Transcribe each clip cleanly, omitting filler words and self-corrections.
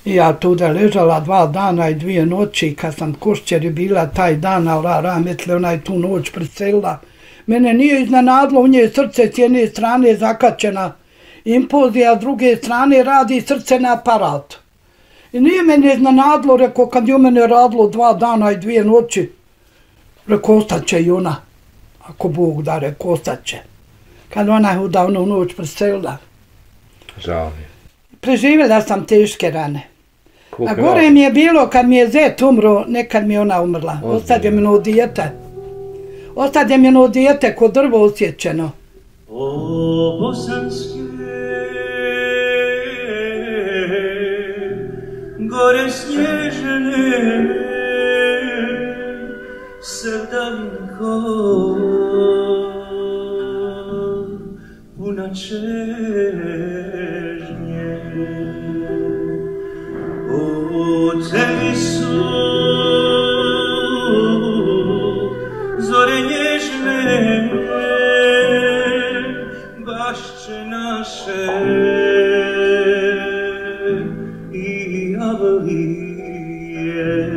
I ja tuda ležala 2 dana i 2 noći, kad sam košćeri bila taj dan, Allah rahmetle, ona je tu noć preselila. Mene nije iznenadilo, u nje srce s jedne strane zakačena impozija, s druge strane radi srceni aparat. I nije mene iznenadilo, rekao, kad je u mene radilo 2 dana i 2 noći, rekao, ostaće i ona. Ako Bog da, rekao, ostaće. Kad ona je udavno noć preselila. Žao mi. Preživjela sam teške rane. A gore mi je bilo kad mi je zet umro, nekad mi je ona umrla. Ostade mi ono dijete. Ostade mi ono dijete ko drvo osjećeno. O bosanske gore snježene sevdavinko puna čežnje. O tebi su zore nježne bašće naše i javolije.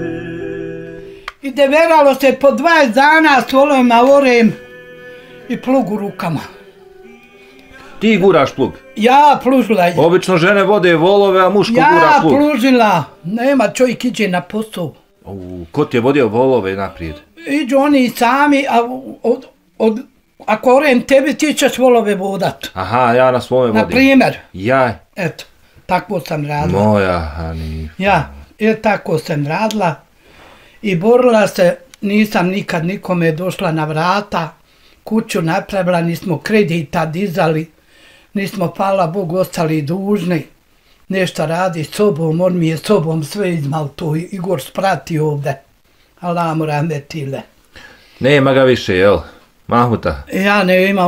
I deveralo se po 20 dana s volovima orem i plug u rukama. Ti guraš plug? Ja plužila je. Obično žene vode volove, a muško gura plug. Ja plužila. Nema, čovjek iđe na posao. Ko ti je vodio volove naprijed? Iđu oni sami, a ako orem tebi, ti ćeš volove vodat. Aha, ja na svome vodim. Na primjer. Ja. Eto, tako sam radila. Moja Hanifa. Ja, tako sam radila i borila se, nisam nikad nikome došla na vrata, kuću napravila, nismo kredita dizali, nismo, hvala Bogu, ostali dužni, nešto radi s sobom, on mi je sobom sve izmal to, Igor sprati ovde, Allah mu rahmetile. Nema ga više, jel? Mahmuta? Ja ne ima,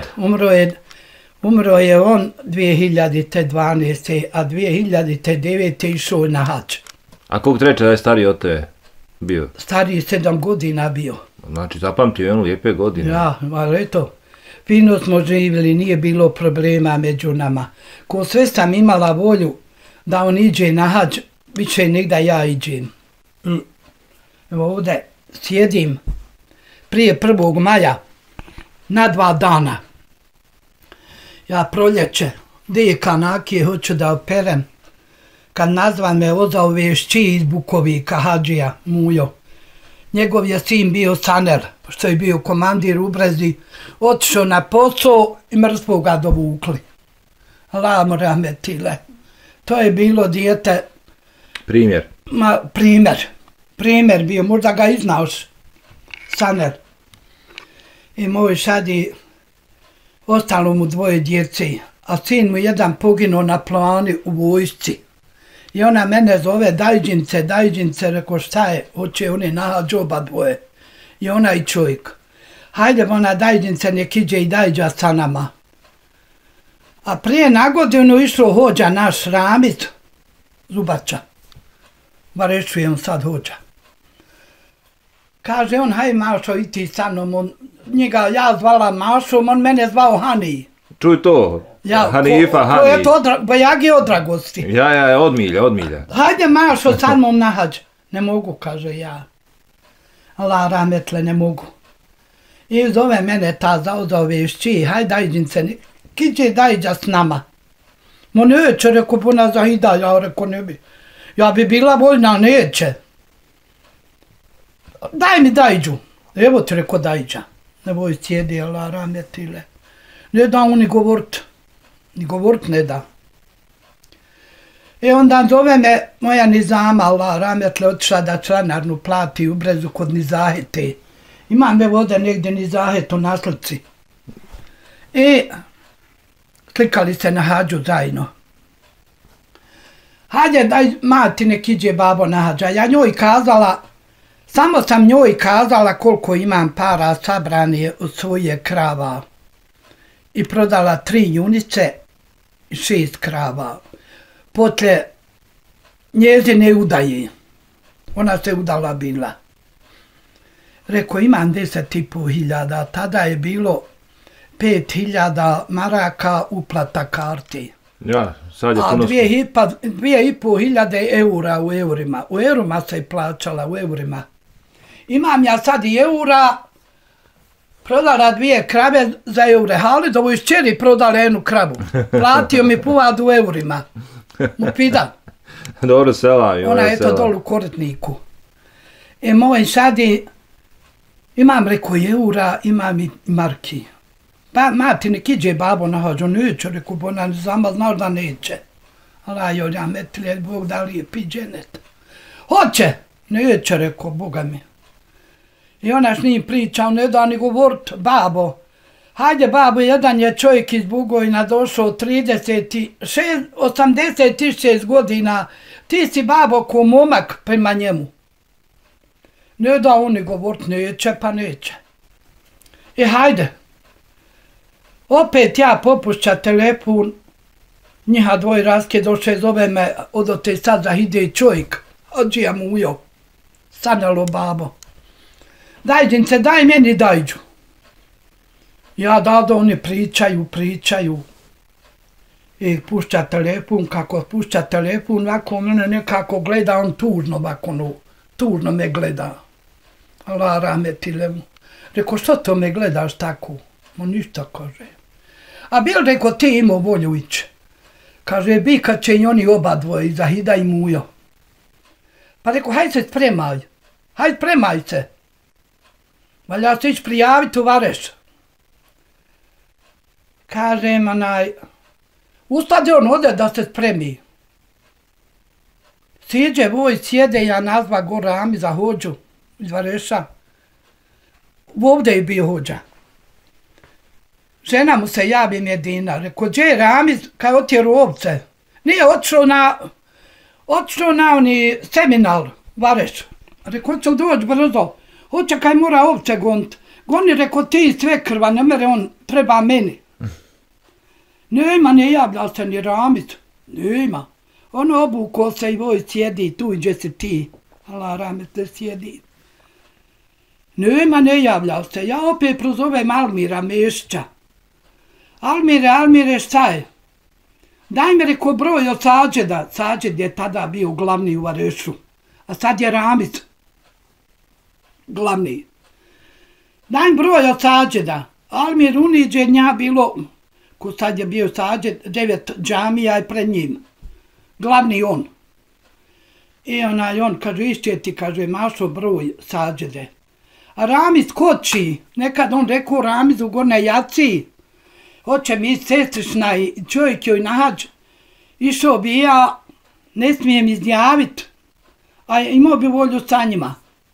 umro je on 2012. a 2009. išao na hađ. A koliko treće da je stariji od tebe bio? Stariji 7 godina bio. Znači, zapamtio je ono lijepe godine. Ja, ali eto, fino smo živjeli, nije bilo problema među nama. Ko sve sam imala volju da on iđe na hađ, više negda ja iđem. Evo ovdje sjedim prije 1. maja na 2 dana. Ja proljeće, deka nakije, hoću da operem. Kad nazvan me ozao vešći iz Bukovika, Hadžija, Mujo. Njegov je sin bio saner, što je bio komandir u Brezi, otišao na posao i mrtvo ga dovukli. Allah mu rahmetile. To je bilo dijete... Primjer? Primjer bio, možda ga i znaoš, saner. I moj šadi, ostalo mu 2 djece, a sin mu jedan poginuo na plani u vojsci. I ona mene zove Dajđince, reko šta je, hoće oni nahađ oba 2. I ona i čovjek. Hajde ona Dajđince nek iđe i Dajđa sa nama. A prije na godinu išlo hođa naš Ramiz, Zubača. Varešuje on sad hođa. Kaže on, haj Mašo, i ti sa mnom. Njega ja zvala Mašom, on mene zvao Hani. Čuj to, Hanifa, Hani. To je to bajagi od dragosti. Ja, odmilja. Hajde Mašo, sa mnom na hađ. Ne mogu, kaže ja. Allah rahmetle, ne mogu. I zove mene ta za vešći, hajde Dajđince, kiđe Dajđa s nama. Mo neće, reko, puna zahida, ja reko ne bi. Ja bi bila voljna, neće. Daj mi Dajđu. Evo ti reko Dajđa. Ne boj sjedi, Allah rahmetile. Ne da on ni govorit ne da. I onda zove me moja Nizama, Allah rahmetle, otišla da članarnu plati u Brezu kod Nizahete. Imam evo ovdje negdje Nizahetu na slici. I slikali se na hađu zajedno. Hajde, daj mati nek iđe babo na hađa. Ja njoj kazala, samo sam njoj kazala koliko imam para sabrani od svoje krava. I prodala 3 junice i 6 krava. Poslije njezine udaje. Ona se udala bila. Rekao, imam 10.500, tada je bilo 5.000 maraka uplata karti. Ja, Sad je a puno... 2.500 eura u eurima. U eurima se je plaćala, u eurima. Imam ja sad i eura, prodala 2 krave za eure. Halidovu iz Čeri prodala 1 kravu. Platio mi puvad u eurima. Mu pidan. Dobro sela. Ona je to dolu u Koritniku. Moj sad imam reko eura, imam i marki. Pa mati nek iđe babo nahađu, neće, reko, bo ona zama znaš da neće. Ali joj, ja metlije, Bog da li je piđenet. Hoće, neće, reko, Boga mi. I ona s njim pričao, ne da ni govorit, babo. Hajde, babo, jedan je čovjek iz Bugojna došao 86 godina. Ti si, babo, ko momak prema njemu. Ne da oni govorit, neće, pa neće. I hajde. Opet ja popušća telefon, njiha dvoje raske došle, zove me, odote sad da ide čovjek, odžija mujo, sanjalo babo. Dajđince, daj meni dajđu. Ja da oni pričaju. I pušća telefon, kako pušća telefon, ovako mene nekako gleda, on tužno, ovako, tužno me gleda. Allah rahmetile mu. Reko, što to me gledaš tako? Ništa, kaže. A bil reko, ti imao volju ići. Kaže, bi kad će i oni oba dvoje, Zahida i Mujo. Pa reko, hajde se spremaj. Hajde spremaj se. Valja se ići prijaviti u Vareš. Kaže, ustade on ode da se spremi. Siđe voj, sjede, ja nazva go Rami za hođu iz Vareša. Ovdje je bio hođa. Žena mu se javi Medina, reko, gdje je Ramiz, kaj otjeru ovce? Nije otišao na oni seminar, Vareš. Reko, će doći brzo, hoće kaj mora ovce gonit. Goni, reko, ti sve krva, ne mere on, treba meni. Nema, ne javlja se ni Ramiz, nema. On obuko se i voj sjedi tu gdje si ti, Allah Ramiz da sjedi. Nema, ne javlja se, ja opet prozovem Almira Mešća. Almire, šta je? Daj mi reko broj od Sađeda. Sađed je tada bio glavni u Varešu. A sad je Ramiz glavni. Daj mi broj od Sađeda. Almir uniđe nja bilo, ko sad je bio Sađed, 9 džamija i pred njim. Glavni on. I on kaže, išćeti, kaže, mašo broj Sađede. A Ramiz koči. Nekad on rekao Ramiz u Gornoj Jaci. Hoće mi sestrišna i čovjek joj nađ. Išao bi ja, ne smijem izjaviti, a imao bi volju sa njima.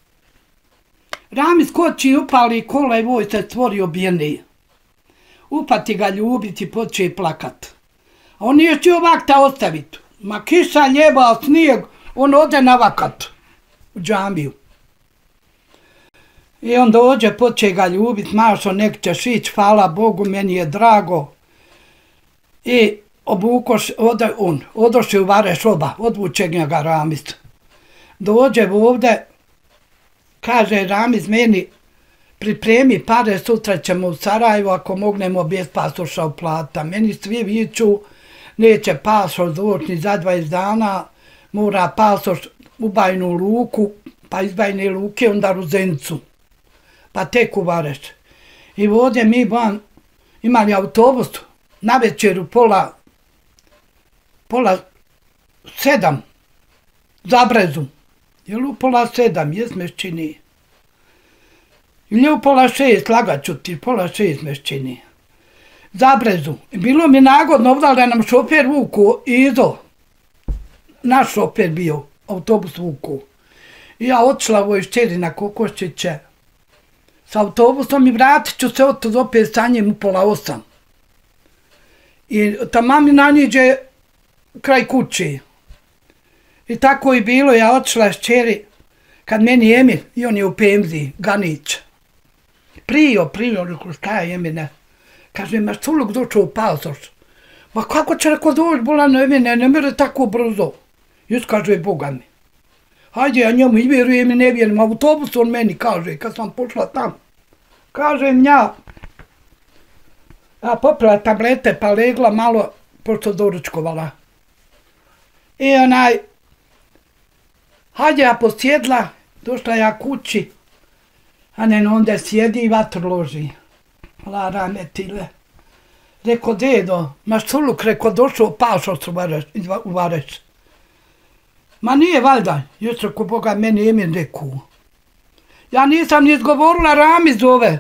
Ramiz koči upali kola i voj se stvorio bijeni. Upati ga ljubiti, počeje plakat. A on nije htio vakta ostaviti. Ma kiša, ljeba, snijeg, on ode na vakat u džamiju. I on dođe, poče ga ljubit, Mašo, nek ćeš ići, hvala Bogu, meni je drago. I obukoš, odošli u Vareš oba, odvuče ga Ramiz. Dođe ovdje, kaže Ramiz meni, pripremi pare, sutra ćemo u Sarajevo, ako mognemo bez pasoša uplata. Meni svi viču, neće pasoš doći ni za 20 dana, mora pasoš u Bajnu Luku, pa iz Bajne Luke onda u Zencu. Pa tek u Vareš. I ovdje mi imali autobus na večeru pola 7 za Brezu. Jel u pola 7, jes me čini. Ili u pola 6, lagaću ti, pola 6 me čini. Za Brezu. Bilo mi nagodno ovdje da nam šofer vuku Izo. Naš šofer bio, autobus vuku. I ja otišla u Išćeri na Kokoščiće. S autobusom i vratit ću se od opet sa njim u pola 8. I tamo mi naniđe kraj kući. I tako je bilo, ja otišla s čeri, kad meni Emil, i on je u penziji, Ganić. Prio, rekao, šta je Emine? Kaže, imaš culog došao u pasoš. Ma kako će reko doći, bolano Emine, ne mere tako brzo. Just kaže, Boga mi. Hajde, ja njemu i vjerujem i ne vjerujem, autobus on meni kaže, kad sam pošla tam. Kažem ja, a popila tablete pa legla malo, pošto doručkovala. I hajde ja posjedla, došla ja kući, a ne onda sjedi i vatru loži. La rametile. Reko, dedo, maš culuk, reko, došao pašo u Vareš. Ma nije valjda, još reko, Boga, meni Emin rekao. Ja nisam ni izgovorila, Rami zove.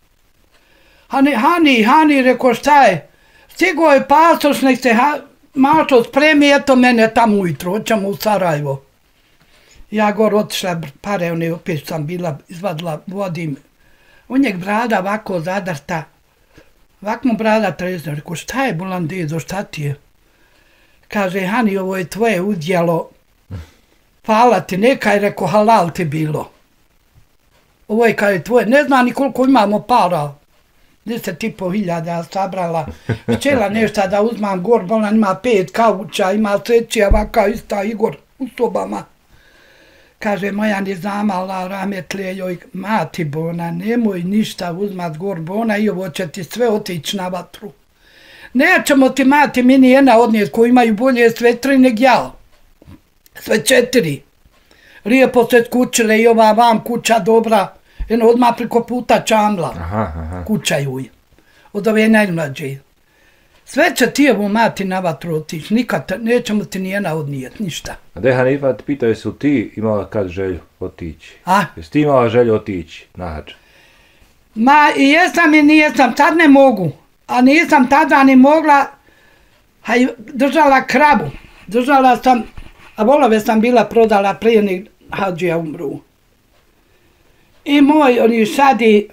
Hani, reko, šta je? Stigo je pasoš, nek se mašo spremi, eto mene tamo ujutro, hoćemo u Sarajevo. Ja gore otišla, pare one opet sam bila, izvadila, vodim. U njeg brada ovako zadrta. Ovak mu brada trezno, reko, šta je bolan dedo, šta ti je? Kaže, Hani, ovo je tvoje udjelo. Hvala ti, nekaj, reko, halal ti bilo. Ovo je kaj tvoje, ne zna ni koliko imamo para. 10.500 ja sabrala. Htjela nešto da uzmam gor, bolan ima 5 kauča, ima sreći, ovaka ista Igor u sobama. Kaže, moja nizamala rametlije joj, mati bona, nemoj ništa uzmat gor bona i ovo će ti sve otići na vatru. Nećemo ti mati mini jedna odnijet koji imaju bolje sve 3 nek ja. Sve 4. Lijepo se skučile i ova vam kuća dobra, jedno odmah preko puta čamla. Kuća juj. Od ove najmlađe. Sve će ti evo mati na vatru otići, nikad nećemo ti nijena odnijet, ništa. A de Hanifa, ti pitao jesu ti imala kad želju otići? A? Jesi ti imala želju otići na hadž? Ma i jesam i nijesam, sad ne mogu. A nisam tada ni mogla, držala kravu. Držala sam, a volove sam bila prodala prije nek hađija umru. I moj, oni šadi,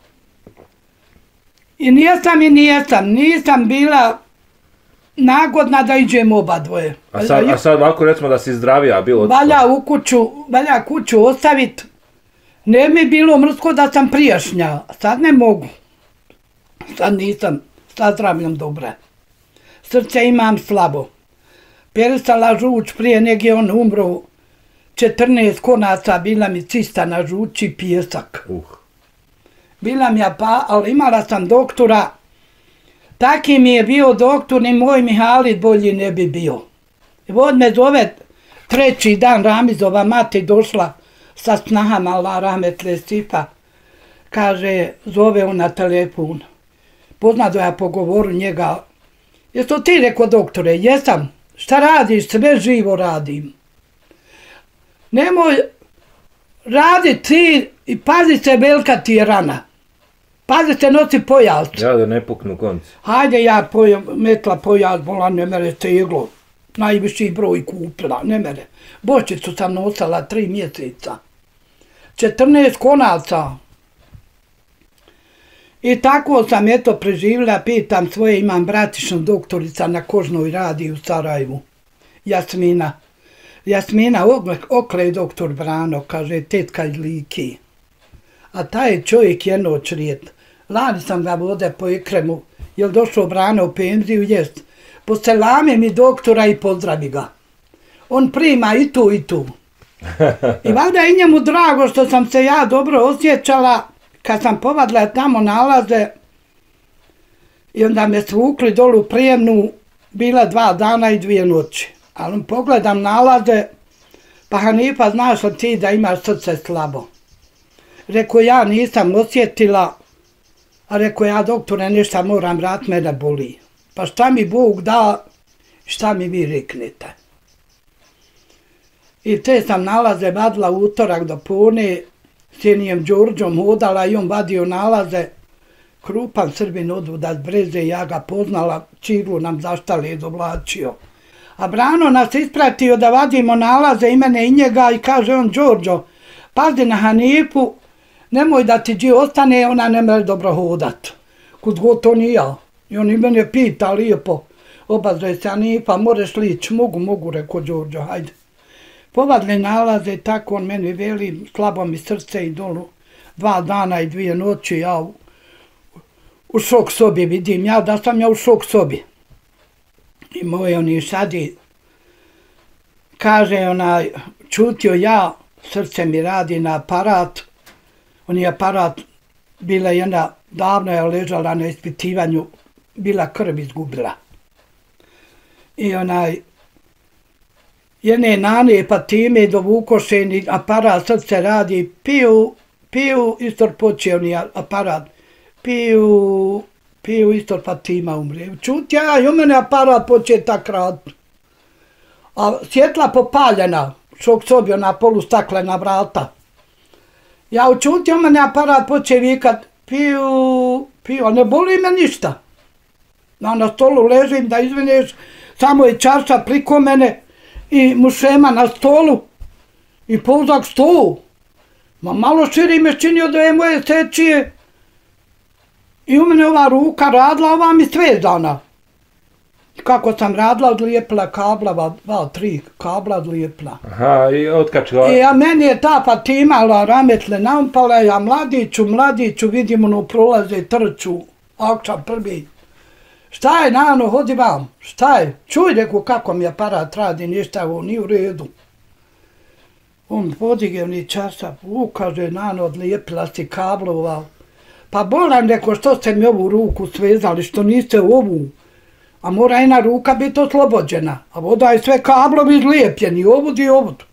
i nisam bila nagodna da iđem oba dvoje. A sad ovako recimo da si zdravija bilo? Valja kuću ostavit. Ne mi bilo mrsko da sam prijašnja, sad ne mogu. Sad nisam, sad zdravljam dobra. Srce imam slabo. Peristala žuč prije nek je on umro. 14 konaca bila mi cista na žuči pijesak. Bila mi ja ali imala sam doktora. Taki mi je bio doktor, ni moj Mihalit bolji ne bi bio. Vod me zove 3. dan Ramizova mati došla sa snahama, Allah rahmetle Stipa. Kaže, zove on na telefon. Poznado ja po govoru njega. Jesu ti, reko doktore? Jesam. Šta radiš? Sve živo radim. Nemoj radit ti i pazi se, velika ti je rana. Pazi se, nosi pojas. Ja da ne puknu konci. Hajde ja metla pojas, bola ne mere teglo. Najviši broj kupila, ne mere. Bočicu sam nosala 3 mjeseca. 14 konaca. I tako sam eto preživjela, pitam svoje, imam bratišnu doktorica na kožnoj radi u Sarajevu. Jasmina, okle je doktor Brano, kaže, tetka iz Liki. A taj je čovjek jedno črijet. Lani sam ga vode po Ekremu, jel došao Brano u penziju, jest. Poselame mi doktora i pozdravi ga. On prima i tu i tu. I valjda je njemu drago što sam se ja dobro osjećala, kad sam povadila tamo nalaze, i onda me svukli dolu u prijemnu, bila 2 dana i 2 noći. Ali pogledam nalaze, pa Hanifa, znaš li ti da imaš srce slabo? Reko, ja nisam osjetila, a reko, ja doktore ništa moram vrat, mene boli. Pa šta mi Bog da, šta mi vi reknete? I te sam nalaze vadila utorak do pone, s jenijem Đorđom hodala i on vadio nalaze. Krupan Srbin odvuda s Breze, ja ga poznala, čiglu nam zaštali dovlačio. A Brano nas ispratio da vadimo nalaze i mene i njega i kaže on, Đorđo, pazi na Hanifu, nemoj da ti ostane, ona ne može dobro hodat. Kud god to ni ja. I on i mene pita lijepo, obazuje se Hanifa, moreš lići, mogu, reko Đorđo, hajde. Povadli nalaze, tako on meni veli, slabo mi srce i dolu, 2 dana i 2 noći, ja u šok sobi vidim, ja da sam ja u šok sobi. I moj oni šadi, kaže onaj, čutio ja, srce mi radi na aparat, on je aparat, bila jedna, davno je ležala na ispitivanju, bila krv izgubila. I onaj, jedne nane Fatime dovukošeni aparat, srce radi, piju, istor počeo ni aparat, piju, istor Fatima umre. Čut ja i u mene aparat počeo tak raditi. A svjetla popaljena, šok sobi, ona polustaklena vrata. Ja učutio mene aparat počeo vikat, piju, a ne boli me ništa. Na stolu ležim, da izvineš, samo je čaša priko mene i mušema na stolu i pouzak stolu. Ma malo širi me činio da je moje sečije i u mene ova ruka radila, ova mi svezana. Kako sam radila, odlijepila kabla, 2-3 kabla odlijepila. Aha, i otkačila. A meni je ta Fatima rametle naumpala, ja mladiću, vidim ono prolaze, trču, akšam prvi. Šta je, Nano, hodi vam, šta je? Čuj, reku, kako mi aparat radi, ništa, ovo nije u redu. On podige ni časa, kaže, Nano, odlijepila si kablova. Pa bolan, reko, što ste mi ovu ruku svezali, što niste ovu? A mora jedna ruka biti oslobođena, a voda je sve kablovi izlijepljeni, ovud i ovud.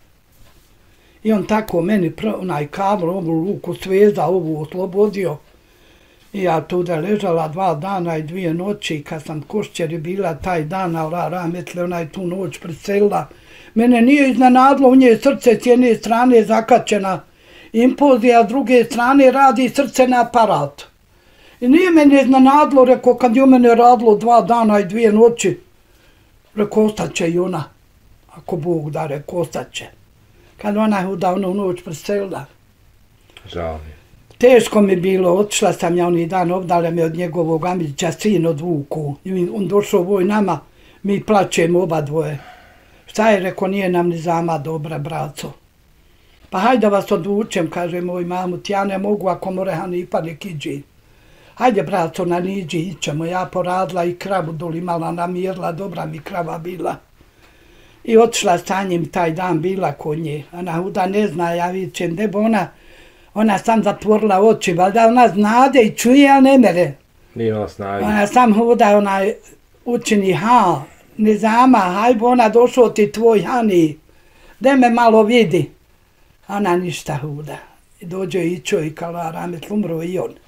I on tako meni onaj kablo, ovu ruku sveza, ovu oslobodio. I ja tu da ležala 2 dana i 2 noći, kad sam košćeri bila taj dan, a rametle onaj tu noć preselila. Mene nije iznenadilo, u nje srce s jedne strane zakačena impulzija, a s druge strane radi srce na aparat. I nije mene iznenadilo, reko, kad je u mene radilo 2 dana i 2 noći, reko, ostaće i ona. Ako Bog da, reko, ostaće. Kad ona je udavno noć preselila. Žao mi. Teško mi bilo, otišla sam ja onaj dan, obdala me od njegovog Amidžića sin odvuku. I on došao voj nama, mi plačemo oba dvoje. Šta je, reko, nije nam ni zama dobra, braco. Pa hajde vas odvučem, kaže moj mamut, ja ne mogu ako more Hanipa nek iđi. Hajde, braco, na niđi ićemo, ja poradila i kravu dol imala, namirila, dobra mi krava bila. I otišla sa njim taj dan, bila kod nje. Ona huda ne zna, ja vičem, debo ona sam zatvorila oči, valjda ona znade i čuje, ali ne mere. Nije imala snage. Ona sam huda, ona učini, ne zama, hajbo ona došao ti tvoj Hani, de me malo vidi. Ona ništa huda. I dođe i čoj, kala ramet, umro i on.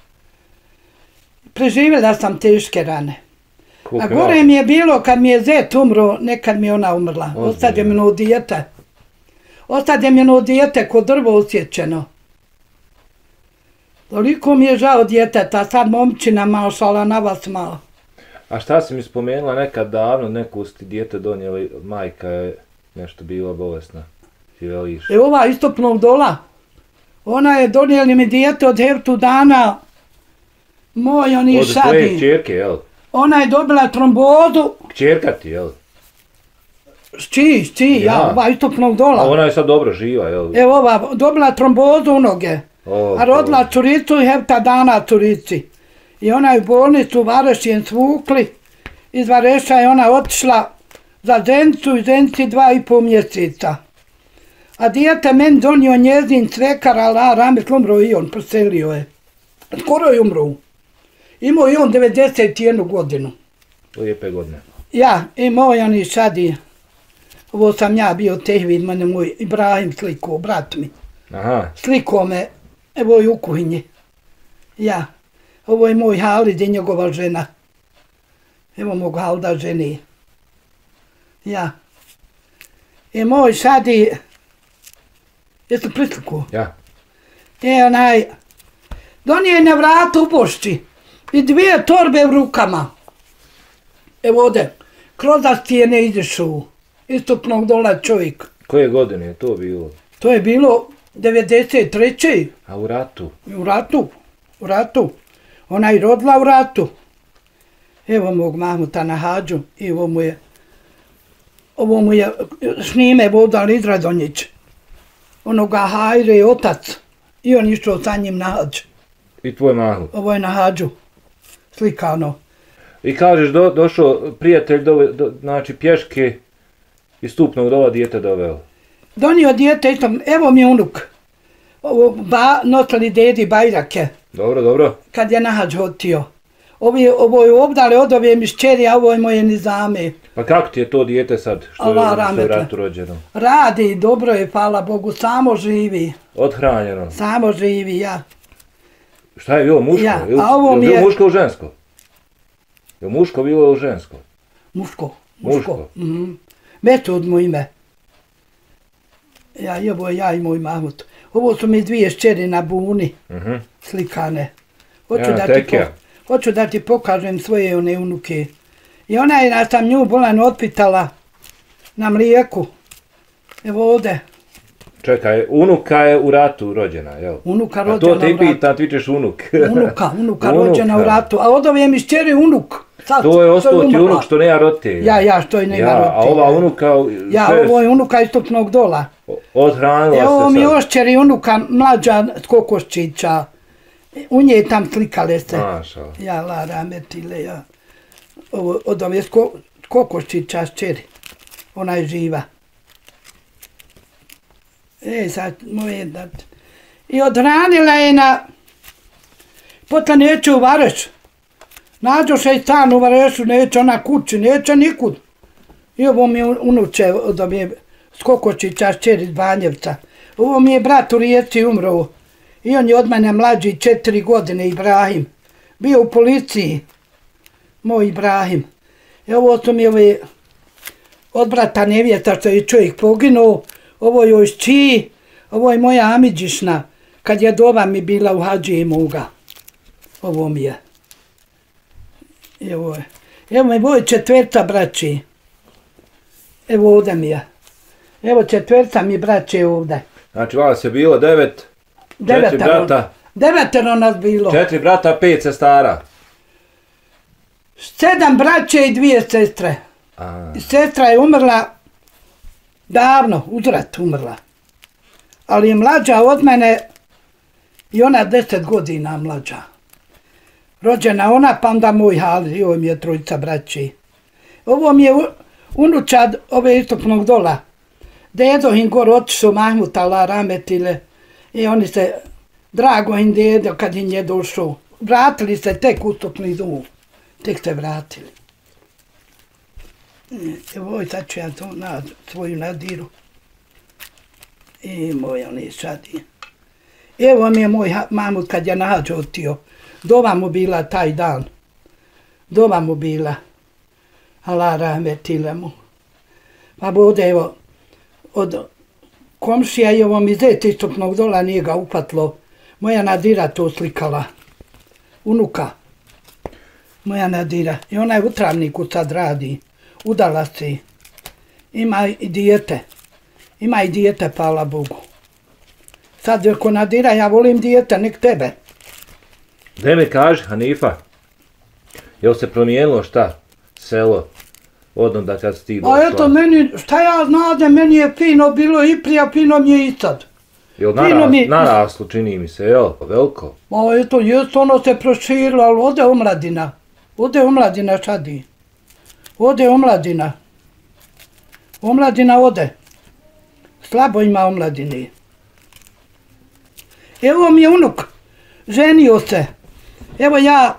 Preživjela sam teške rane. A gore mi je bilo kad mi je zet umro, nekad mi je ona umrla. Ostad je mi ono dijete. Ostad je mi ono dijete ko drvo osjećeno. Toliko mi je žao djeteta, sad momčina mašala na vas malo. A šta si mi spomenula nekad davno, neku ti dijete donijeli, majka je nešto bila bolesna. Ti veliš? Ova istopnog dola. Ona je donijeli mi dijete od hertu dana. Moj oni od šadi. Od tvoje kćerke, jel? Ona je dobila trombozu. Kćerka ti, jel? Ja, ova istopnog dola. A ona je sad dobro živa, jel? Evo ova, dobila trombozu u noge. A rodila curicu i herta dana curici. I ona je u bolnicu u Varešijen svukli. Iz Vareša je ona otišla za Zenicu i Zenici 2,5 mjeseca. A dijete meni donio njezin cvekar, ala ramet umro i on, preselio je. Skoro je umro. Imao i on 91 godinu. Lijepe godine. Ja, i moj oni šadi. Ovo sam ja bio tehvid, mene moj Ibrahim sliko, brat mi. Aha. Sliko me, evo je u kuhinji. Ja, ovo je moj Halid i njegova žena. Evo mog Halda ženi. Ja. I moj šadi, jeste prisliku? Ja. Onaj, donije na vratu u pošći i 2 torbe u rukama. Evo ovdje, kroz stijene ideš u istupnog dola čovjek. Koje godine je to bilo? To je bilo 93. A u ratu? U ratu. Ona je rodila u ratu. Evo mog Mahmuta na hađu i ovo mu je Šnime Vodan Izradonjić. Onoga Hajre je otac i on išao sa njim na hađ. I tvoj Mahmut? Ovo je na hađu, slikano. I kažeš došao prijatelj, znači pješke iz stupnog dola dijete doveo? Donio dijete, isto, evo mi unuk. Nosili dedi bajrake. Dobro. Kad je na hađ hotio. Ovo je obdale od ove mi šćeri, a ovo je moje nizame. Pa kako ti je to dijete sad, što je u ratu rođeno? Radi, dobro je, hvala Bogu, samo živi. Odhranjeno? Samo živi, ja. Šta je bilo, muško? Ja, Je a bilo muško ili žensko? Je muško bilo ili žensko? Muško. Metod mu ime. Ja i moj Mahmut. Ovo su mi dvije šćeri na buni, slikane. Hoću da ti pokažem svoje one unuke. I ona je nas tam nju bolan otpitala na mlijeku. Evo ovdje. Čekaj, unuka je u ratu rođena, jel? Unuka rođena u ratu. A to te pita, ti ćeš unuk. Unuka rođena u ratu. A od ove mi šćeri unuk. To je ostao ti unuk što nema roditelja. Ja što je nema roditelja. A ova unuka... Ovo je unuka iz Stupnog Dola. Odhranila se sad. Evo mi ošćeri unuka mlađa s Kokoščića. U nje tam slikale se. Mašala. Ja, Lara, Metile, ja. Od ove s Kokoščića šćeri. Ona je živa. Sad moje dati. I odhranila je potom neće u Vareš. Nađoše i stan u Varešu, neće ona kući, neće nikud. I ovo mi je unuče od ove s Kokoščića šćer iz Banjevca. Ovo mi je brat u Rijeci umro. I on je od mene mlađi 4 godine, Ibrahim. Bio u policiji. Moj Ibrahim. I ovo su mi ove od brata nevjeta što je čovjek poginuo. Ovo je joj šći, ovo je moja Amidžišna, kad je doba mi bila u hađi moga. Ovo mi je. Evo mi ovo je 4 braći. Evo ovdje mi je. Evo 4 mi braće ovdje. Znači vas je bilo 9, 4 brata. 9 nas bilo. 4 brata, 5 sestara. 7 braće i 2 sestre. Sestra je umrla davno, uz rat umrla. Ali je mlađa od mene i ona 10 godina mlađa. Rođena ona, pa onda moj Hali, ovo mi je 3 braći. Ovo mi je unučad ove Istupnog Dola. Dedo im gore otišao Mahmuta, Lara, Metile. I oni se, drago im dedo kad im je došao. Vratili se tek u Istupni Dol. Tek se vratili. Evo, sad ću ja to svoju nadiru. I moj on je šadi. Evo mi je moj Mahmut kad je na hađ otio. Doma mu bila taj dan. Doma mu bila. Allah rahmetile mu. Pa bude evo od komšija i ovo mi zet Istupnog Dola nije ga upatlo. Moja Nadira to slikala. Unuka. Moja Nadira. I ona je u Travniku sad radi. Udala se. Ima i dijete. Ima i dijete, hvala Bogu. Sad ako Nadira, ja volim dijete, nek tebe. Gde mi kaži, Hanifa, jel se promijenilo šta? Selo? Odnda kad si ti došla? A eto, meni, šta ja znade, meni je fino bilo i prije, fino mi je i sad. Jel naraslo, čini mi se, jel? Veliko? A eto, jest ono se proširilo, ali ode omladina. Ode omladina šadi. Ode omladina. Omladina ode. Slabo ima omladine. Evo mi je unuk. Ženio se. Evo ja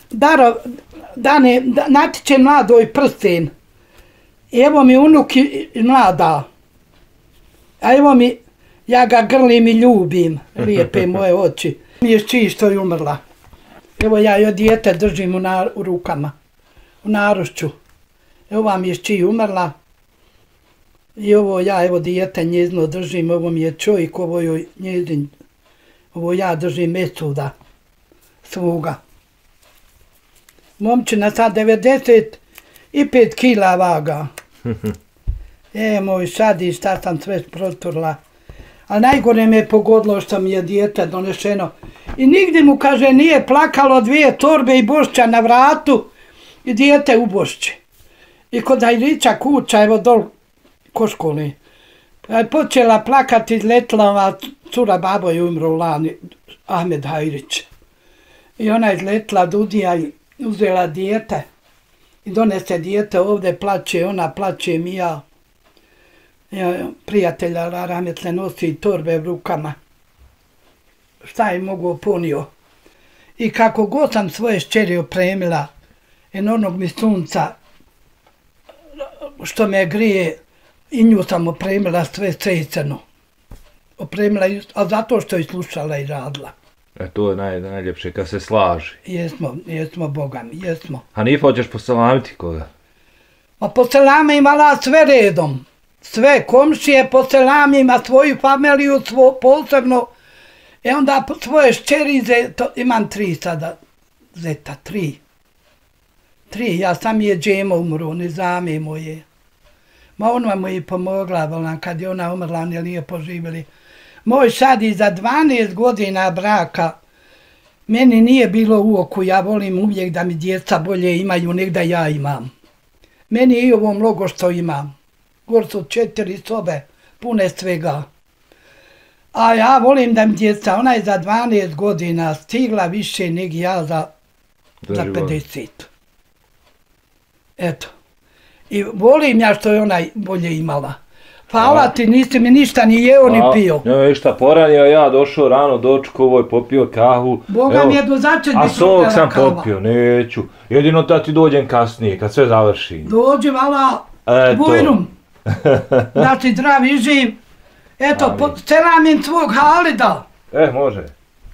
natičem mladoj prsten. Evo mi unuk mlada. A evo mi, ja ga grlim i ljubim. Lijepe moje oči. Mi je šći što je umrla. Evo ja joj dijete držim u rukama. U narušću. Evo vam je šći umrla. I ovo ja, evo dijete njezno držim. Ovo mi je čovjek, ovo joj njezin. Ovo ja držim Mesuda svoga. Momčina sad 95 kila vaga. Moj šadi, šta sam sve proturla. Ali najgore me pogodilo što mi je dijete donešeno. I nigdje mu, kaže, nije plakalo 2 torbe i bošća na vratu i dijete u bošći. I kod Hajrića kuća, evo dol ko školi. Počela plakati, izletila ova cura, babo je umro u lani, Ahmed Hajrić. I ona je izletila Dudija i uzela dijete. I donese dijete ovdje, plaće, ona plaće mi ja. Prijatelja rahmetle nosi torbe u rukama. Šta je mogu ponio? I kako god sam svoje šćeri opremila, onog mi sunca što me grije, i nju sam opremila sve crno. Opremila, a zato što je slušala i radila. To je najljepše, kad se slaži. Jesmo, Boga mi, jesmo. Hanifa, hoćeš poselamiti koga? Ma poselamim imala sve redom. Sve komšije poselamim, a svoju familiju posebno. Onda svoje šćerize, imam 3 sada, zeta, 3. 3, ja sam je džema umru, ne zame moje. Ma ona mu je pomogla, kad je ona umrla, oni lijepo živjeli. Moj sad i za 12 godina braka, meni nije bilo u oku, ja volim uvijek da mi djeca bolje imaju nek da ja imam. Meni je i ovo mnogo što imam. Gor su 4 sobe, pune svega. A ja volim da mi djeca, ona je za 12 godina stigla više nek ja za 50. Eto. I volim ja što je ona bolje imala. Hvala ti, nisi mi ništa ni jeo ni pio. Ne, ništa, poranio ja, došao rano, dočkovoj, popio kahu. Boga mi je do začetni a sok sam popio, neću. Jedino da ti dođem kasnije, kad sve završim. Dođi, vala, bujrum. Da ti zdrav i živ. Eto, selamim svog Halida. Može.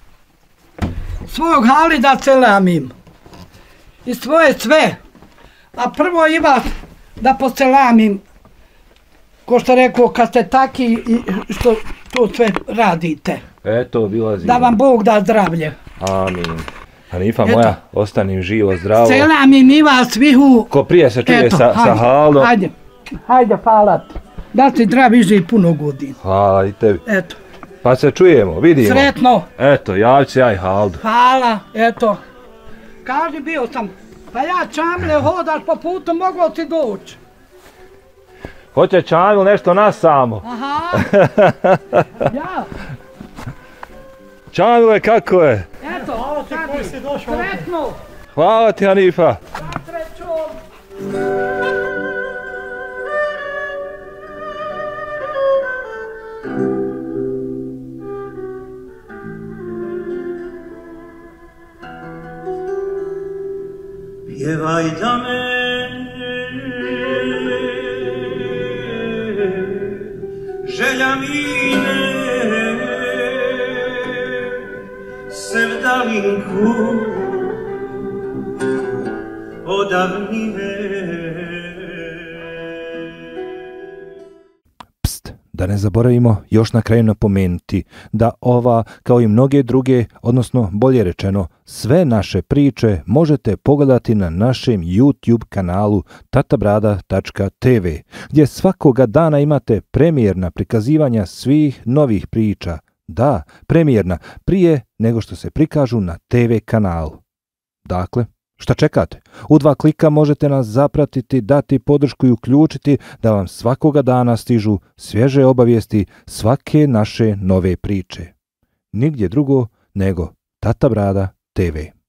Svog Halida selamim. I svoje sve. A prvo i vas da poselamim, ko što rekao, kad ste taki i što to sve radite. Eto, bila zima. Da vam Bog da zdravlje. Amin. Hanifa moja, ostanim živo, zdravo. Selamim i vas svihu. Ko prije se čuje sa Haldom. Hajde, hvala ti. Da ti zdrav i živ puno godina. Hvala i tebi. Eto. Pa se čujemo, vidimo. Sretno. Eto, javit ću ja i Haldu. Hvala, eto. Kaži, bio sam. Pa ja čamle hodaš po putu, mogao ti doći. Hoće Čamil nešto nas samo. Aha. Ja. Čamile, kako je? Eto, hvala ti koji si došao. Sretno. Hvala ti, Hanifa. Srećom. Pjevaj da me želja mine sevdalinku odavnine. Da ne zaboravimo još na kraju napomenuti da ova, kao i mnoge druge, odnosno bolje rečeno, sve naše priče možete pogledati na našem YouTube kanalu tatabrada.tv, gdje svakoga dana imate premijerna prikazivanja svih novih priča. Da, premijerna, prije nego što se prikažu na TV kanalu. Dakle, šta čekate? U 2 klika možete nas zapratiti, dati podršku i uključiti da vam svakoga dana stižu svježe obavijesti svake naše nove priče. Nigdje drugo nego Tata Brada TV.